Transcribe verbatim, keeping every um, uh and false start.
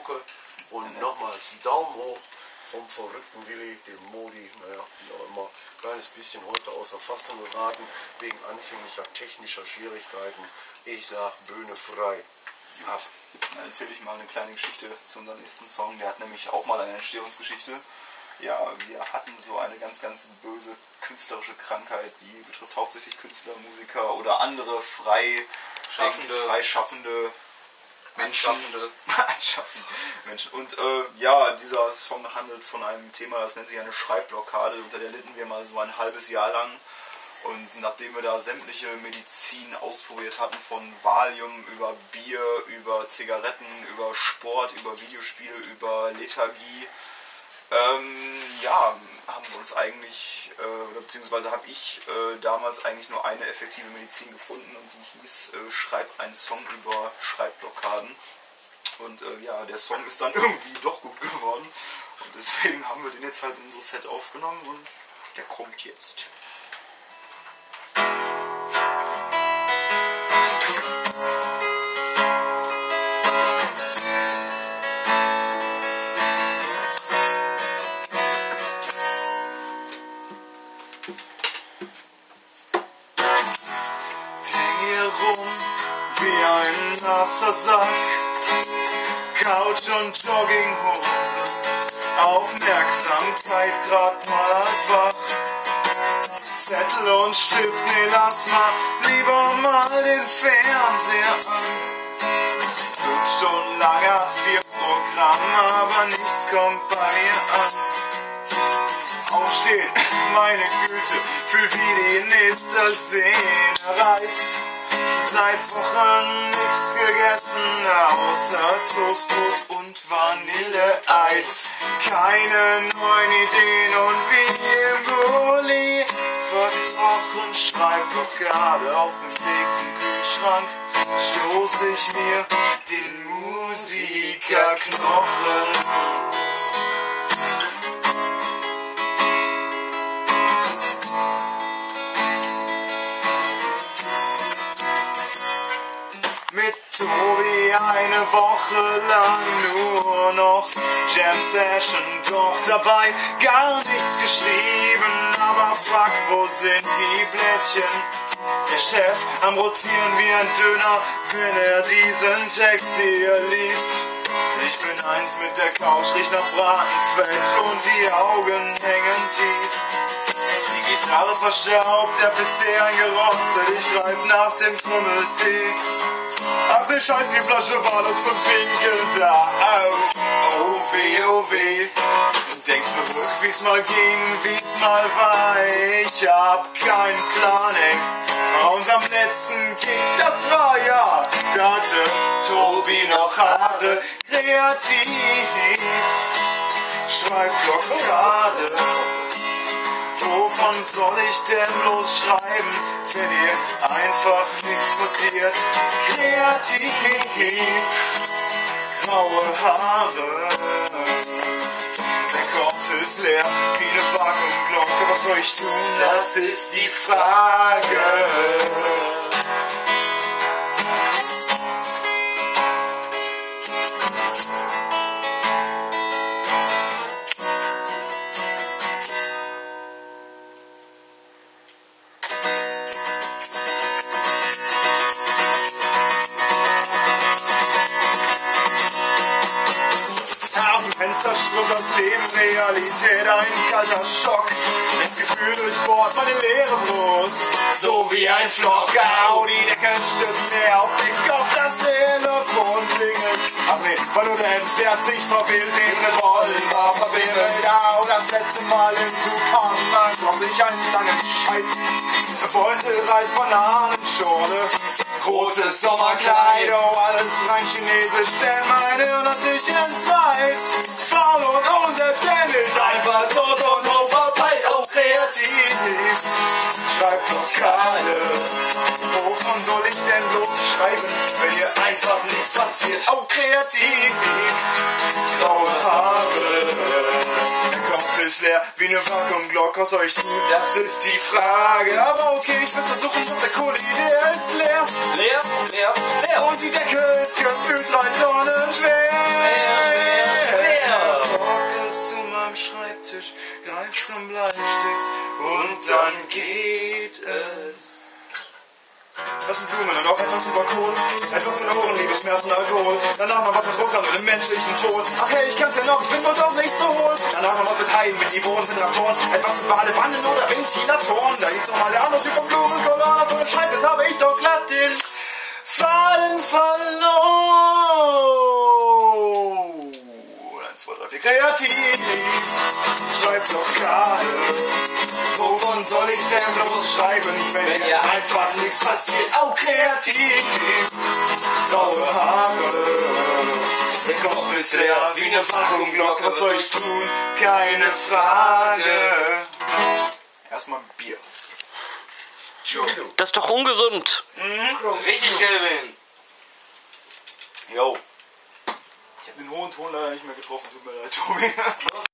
Glocke und ja. nochmals Daumen hoch vom verrückten Willi, dem Modi, naja, wie auch immer. Kleines bisschen heute außer Fassung geraten, wegen anfänglicher technischer Schwierigkeiten. Ich sag, Bühne frei. Ab. Dann erzähle ich mal eine kleine Geschichte zu unserem nächsten Song. Der hat nämlich auch mal eine Entstehungsgeschichte. Ja, wir hatten so eine ganz, ganz böse künstlerische Krankheit, die betrifft hauptsächlich Künstler, Musiker oder andere frei schaffende, freischaffende Menschen. Menschen. Und äh, ja, dieser Song handelt von einem Thema, das nennt sich eine Schreibblockade, unter der litten wir mal so ein halbes Jahr lang. Und nachdem wir da sämtliche Medizin ausprobiert hatten, von Valium über Bier, über Zigaretten, über Sport, über Videospiele, über Lethargie, ähm, ja, haben wir uns eigentlich, äh, oder beziehungsweise habe ich äh, damals eigentlich nur eine effektive Medizin gefunden und die hieß äh, Schreib einen Song über Schreibblockaden. Und äh, ja, der Song ist dann irgendwie doch gut geworden und deswegen haben wir den jetzt halt in unser Set aufgenommen und der kommt jetzt. Wie ein nasser Sack, Couch und Jogginghose, Aufmerksamkeit grad mal halb wach. Zettel und Stift, nee, lass mal lieber mal den Fernseher an. Fünf Stunden lang Hartz vier Programm, aber nichts kommt bei mir an. Aufstehen, meine Güte, fühl wie die nächste Sehne reißt. Seit Wochen nichts gegessen, außer Toastbrot und Vanilleeis. Keine neuen Ideen und wie im Gully verkrochen, Schreibblockade auf dem Weg zum Kühlschrank. Stoß ich mir den Musikerknochen. Mit Tobi eine Woche lang nur noch Jam Session, doch dabei gar nichts geschrieben. Aber fuck, wo sind die Blättchen? Der Chef am Rotieren wie ein Döner, wenn er diesen Text hier liest. Ich bin eins mit der Couch, riecht nach Bratenfett und die Augen hängen tief. Die Gitarre verstaubt, der P C eingerostet, ich greif nach dem Krümmeltee. Ach du Scheiß, die Flasche war nur zum Pinkeln da. Oh, oh weh, oh weh. Denk zurück, wie's mal ging, wie's mal war. Ich hab keinen Plan, ey. Bei unserem letzten Gig, das war ja, da hatte Tobi noch Haare. Kreativ, Schreibblockade. Wovon soll ich denn bloß schreiben, wenn hier einfach nichts passiert? Kreativ, graue Haare, der Kopf ist leer wie eine Vakuumglocke. Was soll ich tun? Das ist die Frage. Fenster strömt das Leben, Realität, ein kalter Schock. Das Gefühl durchbohrt meine leere Brust, so wie ein Flock. Au, die Decke stürzt mir auf den Kopf, das Telefon klingelt. Ach nee, war nur der Ems, der hat sich verwählt, den Revolver verwählt. Au, das letzte Mal im Supermarkt brauch ich einen langen Scheit. Beutel, Reis, Bananenschorle, rotes Sommerkleid, oh, alles rein chinesisch, denn mein Hirn hat sich entzweit. Faul und unselbstständig, einfach so, so ein verpeilt, oh, kreativ. Schreibblockade, wovon soll ich denn bloß schreiben, wenn hier einfach nichts passiert? Oh, kreativ, graue Haare, der Kopf ist leer wie eine Vakuumglocke, was soll ich tun? Das ist die Frage, aber okay, ich will versuchen, und der Kuli, der ist leer. Leer, leer, leer. Und die Decke ist gefühlt drei Tonnen schwer. Schwer, schwer. wann geht es? Was mit Blumen und auch etwas über Kohl. Etwas mit Ohren, Liebe, Schmerzen, Alkohol. Danach noch was mit Russland und dem menschlichen Tod. Ach hey, ich kann's ja noch, ich bin wohl doch nicht so hohl. Danach noch was mit Haien, mit Ivoren, mit Traktoren. Etwas mit Badewannen oder Ventilatoren. Da hieß noch mal der andere Typ von Blumen, Corona, so ein Scheiß, jetzt habe ich doch glatt den Faden verloren. eins, zwei, drei, vier, kreativ. Schreibt doch gerade. Wovon soll ich denn bloß schreiben, wenn, wenn ihr einfach nichts passiert? Auch kreativ. Graue Haare. Der Kopf ist leer wie eine Packung Glock. Was soll ich tun? Keine Frage. Erstmal Bier. Das ist doch ungesund. Mhm. Richtig, Kelvin. Jo. Ich habe den hohen Ton leider nicht mehr getroffen. Tut mir leid, Tobi.